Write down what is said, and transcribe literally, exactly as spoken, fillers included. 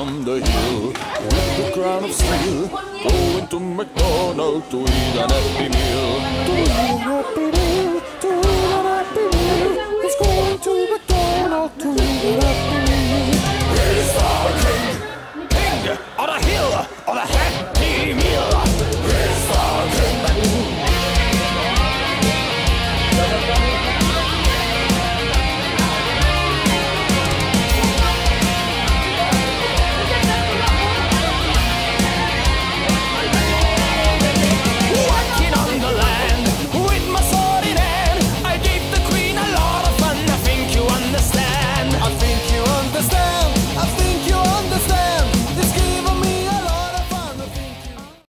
on the hill with the crown of steel, going to McDonald's to eat an happy meal. To eat an happy meal, to eat an happy meal.